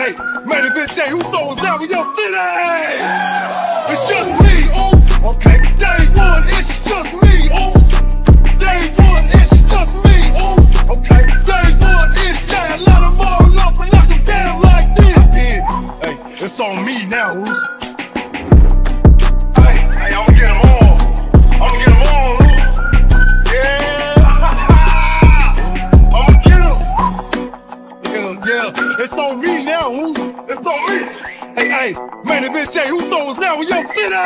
Hey, man, the bitch J, who sold us now? We Young City! It's just me, ooh. Okay, day one, it's just me, ooh. Day one, it's just me, ooh. Okay, day one, it's yeah, let them all up and knock them down like this. Yeah, hey, it's on me now, ooh. Hey, I'ma get them all. I'ma get them all, ooh. Yeah, I'ma get them. Yeah, it's on me now, ooh. It's on me. Hey, man, the bitch J, who sold us now? We Young City!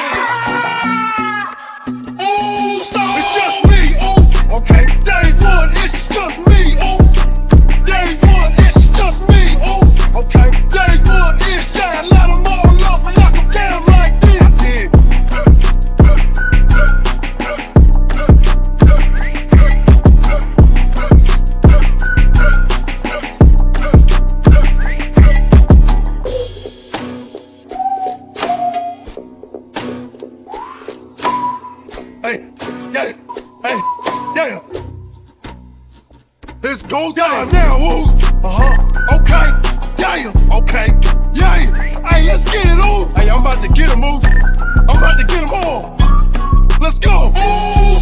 Ooh, so it's just me, ooh. Okay, day one, it's just me, ooh. Day one, it's just me, ooh. Okay, day one, it's yeah, let them all up and knock them down like this. Yeah. It's go time now, ooze. Okay. Yeah. Okay. Yeah. Hey, let's get it, ooze. Hey, I'm about to get him, ooze. I'm about to get them all. Let's go. Ooze.